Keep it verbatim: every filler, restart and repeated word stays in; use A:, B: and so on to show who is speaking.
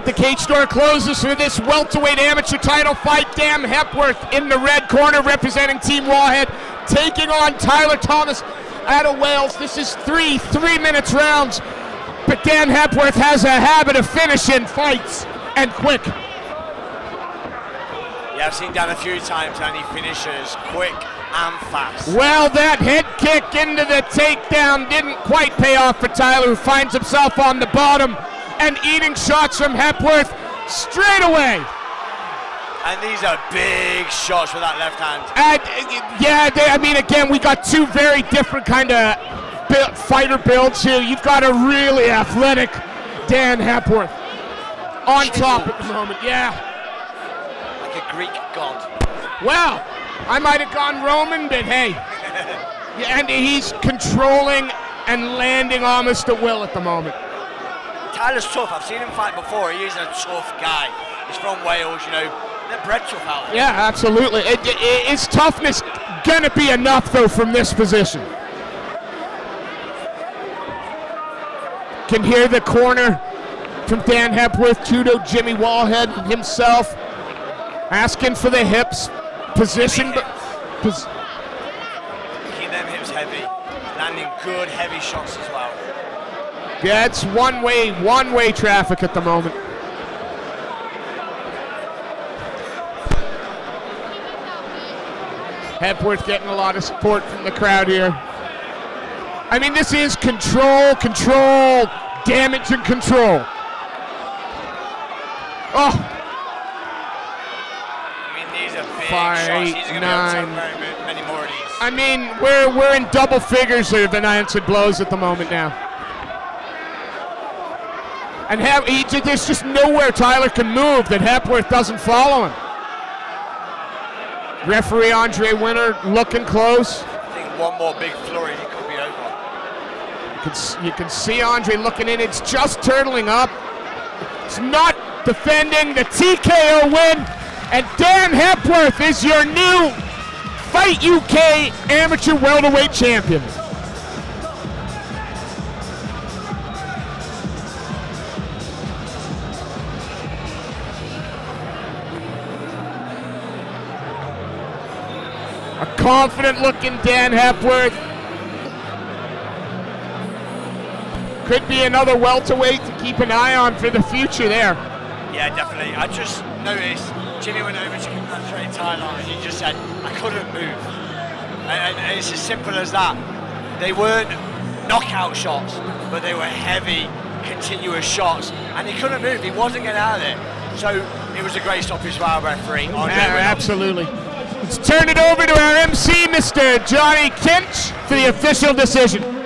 A: right, the cage door closes for this welterweight amateur title fight. Dan Hepworth in the red corner representing Team Wallhead, taking on Tyler Thomas out of Wales. This is three three minutes rounds, but Dan Hepworth has a habit of finishing fights, and quick.
B: Yeah, I've seen Dan a few times and he finishes quick and fast.
A: Well, that head kick into the takedown didn't quite pay off for Tyler, who finds himself on the bottom and eating shots from Hepworth straight away.
B: And these are big shots with that left hand.
A: And, yeah, they, I mean, again, we got two very different kind of build, fighter builds here. You've got a really athletic Dan Hepworth on top at the moment, yeah.
B: Like a Greek god.
A: Well, I might have gone Roman, but hey. Yeah, and he's controlling and landing almost at will at the moment.
B: Tyler's tough. I've seen him fight before. He is a tough guy. He's from Wales, you know. They're bred tough out there.
A: Yeah, absolutely. It, it, is toughness gonna be enough though from this position? Can hear the corner from Dan Hepworth, judo Jimmy Wallhead himself, asking for the hips, position. But pos
B: keep them hips heavy, landing good heavy shots as well.
A: Yeah, it's one-way, one-way traffic at the moment. Hepworth getting a lot of support from the crowd here. I mean, this is control, control, damage and control. Oh.
B: I mean, these are big
A: Five,
B: shots. He's going to be
A: nine.
B: able to take very many more of these.
A: I mean, we're we're in double figures of announced blows at the moment now. And Hep, he, there's just nowhere Tyler can move that Hepworth doesn't follow him. Referee Andre Winter looking close.
B: I think one more big flurry, he could be over.
A: You can, you can see Andre looking in. It's just turtling up. It's not defending the T K O win. And Dan Hepworth is your new Fight U K Amateur Welterweight Champion. A confident looking Dan Hepworth. Could be another welterweight to keep an eye on for the future there.
B: Yeah, definitely. I just noticed Jimmy went over to congratulate Tyler and he just said, I couldn't move. And, and it's as simple as that. They weren't knockout shots, but they were heavy, continuous shots. And he couldn't move, he wasn't getting out of there. So it was a great stoppage by our referee.
A: Yeah, absolutely. Let's turn it over to our M C, Mister Johnny Kinch, for the official decision.